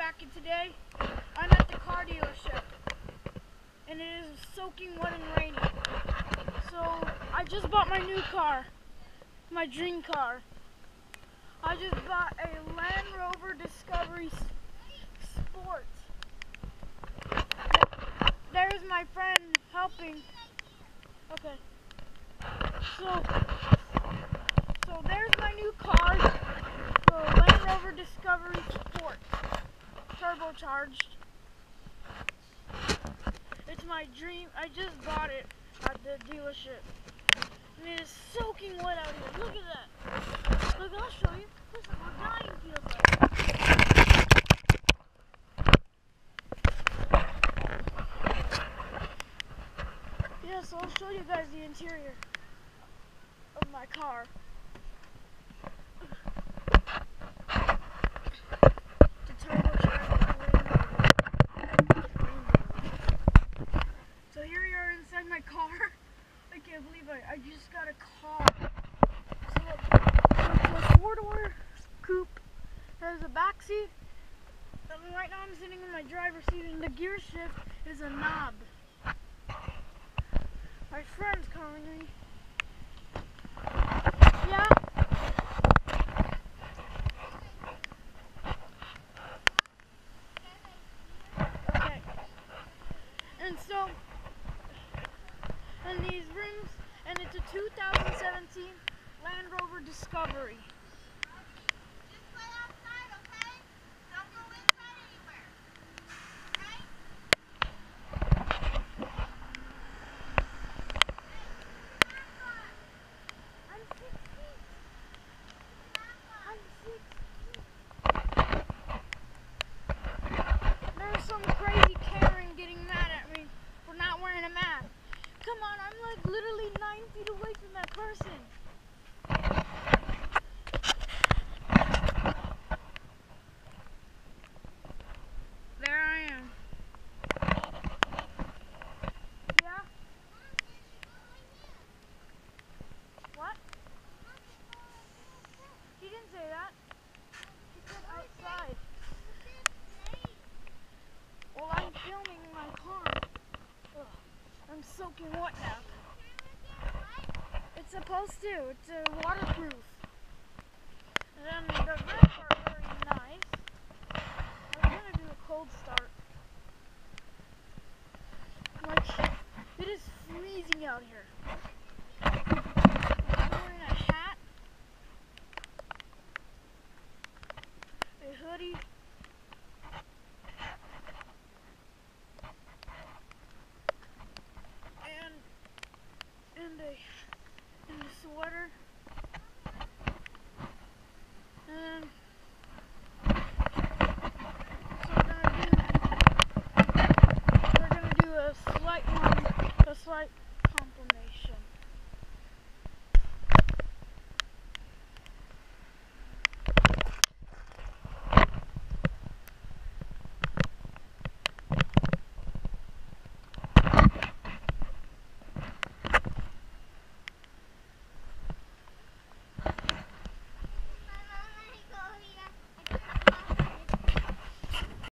back, and today I'm at the car dealership and it is soaking wet and rainy. So I just bought my new car, my dream car. I just bought a Land Rover Discovery Sport. There's my friend helping. Okay. So there's my new car, the Land Rover Discovery Sport, turbocharged. It's my dream. I just bought it at the dealership. And it is soaking wet out here. Look at that. Look, I'll show you. This is what dying feels like. Yeah, so I'll show you guys the interior of my car. So here we are inside my car. I can't believe I just got a car. So it's a four-door coupe. There's a back seat. And right now I'm sitting in my driver's seat, and the gear shift is a knob. My friend's calling me. Yeah? Okay. And these rims, and it's a 2017 Land Rover Discovery. Just play outside, okay? Don't go inside anywhere. Okay? I'm 6 feet. I'm 6 feet. There's some crazy Karen getting mad at me for not wearing a mask. Come on, I'm like literally 9 feet away from that person. There I am. Yeah? What? He didn't say that. He said outside. Well, I'm filming my car. Ugh, I'm soaking wet now. It's supposed to. It's waterproof. And then the rims are very nice. I'm gonna do a cold start. Like, it is freezing out here. I'm wearing a hat, a hoodie, and a sweater.